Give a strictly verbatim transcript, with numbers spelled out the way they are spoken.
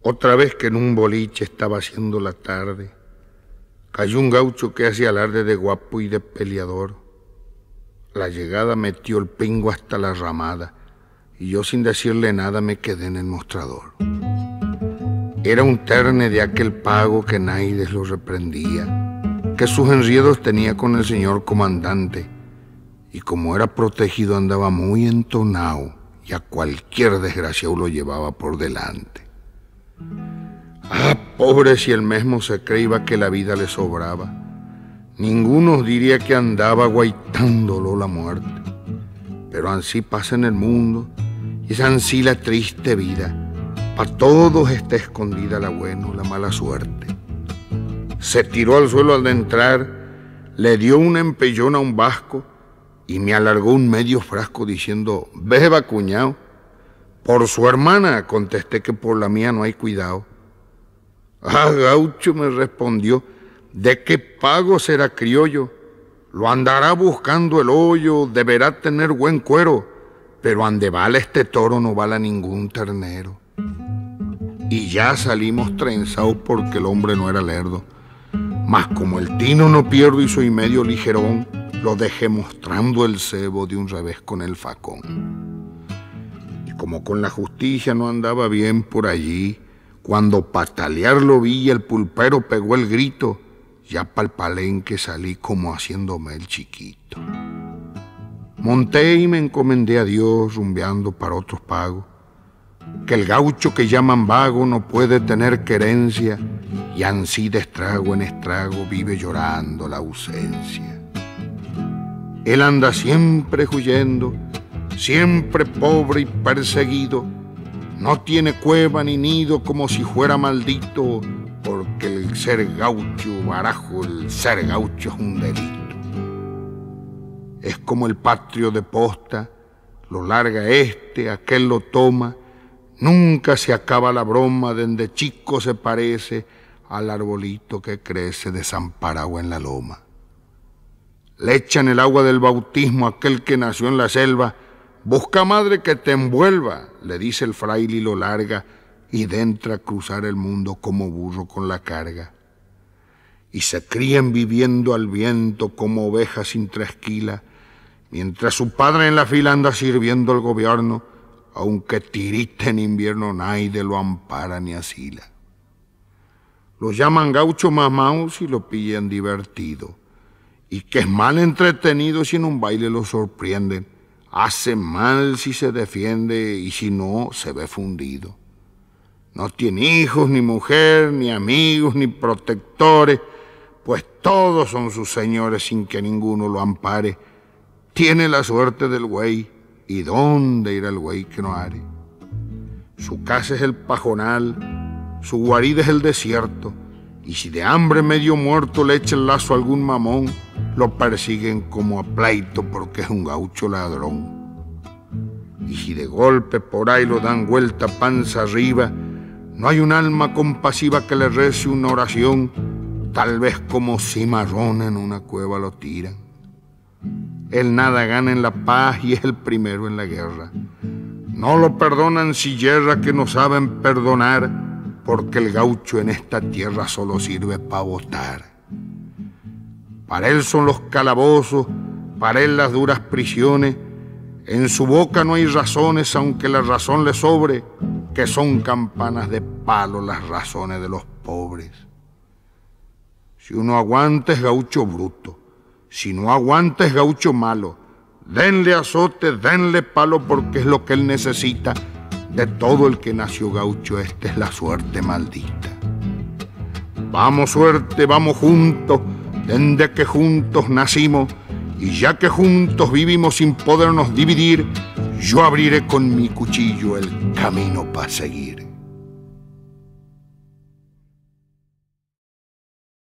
Otra vez que en un boliche estaba haciendo la tarde, cayó un gaucho que hacía alarde de guapo y de peleador. La llegada metió el pingo hasta la ramada y yo sin decirle nada me quedé en el mostrador. Era un terne de aquel pago que Naides lo reprendía, que sus enriedos tenía con el señor comandante, y como era protegido andaba muy entonado y a cualquier desgraciado lo llevaba por delante. Ah, pobre si el mesmo se creía que la vida le sobraba. Ninguno diría que andaba guaitándolo la muerte. Pero ansí pasa en el mundo y es ansí la triste vida. Pa' todos está escondida la buena o la mala suerte. Se tiró al suelo al entrar, le dio una empellona a un vasco y me alargó un medio frasco diciendo: beba, cuñao. Por su hermana, contesté que por la mía no hay cuidado. Ah, gaucho, me respondió, ¿de qué pago será criollo? Lo andará buscando el hoyo, deberá tener buen cuero, pero ande bala este toro no bala ningún ternero. Y ya salimos trenzados porque el hombre no era lerdo. Mas como el tino no pierdo y soy medio ligerón, lo dejé mostrando el cebo de un revés con el facón. Como con la justicia no andaba bien por allí, cuando patalear lo vi y el pulpero pegó el grito, ya pa'l palenque salí como haciéndome el chiquito. Monté y me encomendé a Dios rumbeando para otros pagos, que el gaucho que llaman vago no puede tener querencia y ansí de estrago en estrago vive llorando la ausencia. Él anda siempre huyendo, siempre pobre y perseguido, no tiene cueva ni nido como si fuera maldito, porque el ser gaucho, barajo, el ser gaucho es un delito. Es como el patrio de posta, lo larga este, aquel lo toma, nunca se acaba la broma, desde chico se parece al arbolito que crece desamparado en la loma. Le echan el agua del bautismo a aquel que nació en la selva. Busca madre que te envuelva, le dice el fraile y lo larga, y dentra a cruzar el mundo como burro con la carga. Y se crían viviendo al viento como ovejas sin trasquila, mientras su padre en la fila anda sirviendo al gobierno, aunque tirite en invierno nadie lo ampara ni asila. Lo llaman gaucho mamaos y lo pillan divertido, y que es mal entretenido si en un baile lo sorprenden. Hace mal si se defiende y si no, se ve fundido. No tiene hijos, ni mujer, ni amigos, ni protectores, pues todos son sus señores sin que ninguno lo ampare. Tiene la suerte del güey, ¿y dónde irá el güey que no are? Su casa es el pajonal, su guarida es el desierto, y si de hambre medio muerto le echa el lazo a algún mamón, lo persiguen como a pleito porque es un gaucho ladrón. Y si de golpe por ahí lo dan vuelta panza arriba, no hay un alma compasiva que le rece una oración, tal vez como cimarrón en una cueva lo tiran. Él nada gana en la paz y es el primero en la guerra. No lo perdonan si yerra que no saben perdonar, porque el gaucho en esta tierra solo sirve para votar. Para él son los calabozos, para él las duras prisiones. En su boca no hay razones, aunque la razón le sobre, que son campanas de palo las razones de los pobres. Si uno aguanta es gaucho bruto, si no aguanta es gaucho malo. Denle azote, denle palo, porque es lo que él necesita. De todo el que nació gaucho, esta es la suerte maldita. Vamos suerte, vamos juntos, desde que juntos nacimos, y ya que juntos vivimos sin podernos dividir, yo abriré con mi cuchillo el camino para seguir.